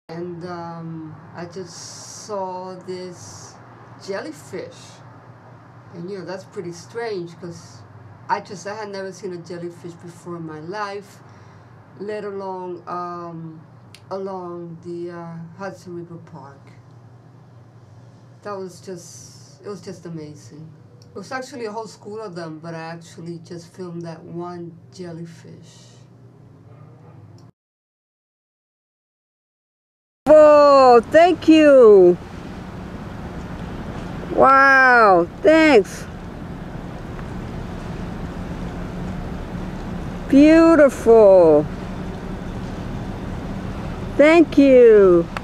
And I just saw this jellyfish, and that's pretty strange because I had never seen a jellyfish before in my life, let alone along the Hudson River Park. It was just amazing. It was actually a whole school of them, but I actually just filmed that one jellyfish. Whoa, thank you. Wow, thanks. Beautiful. Thank you.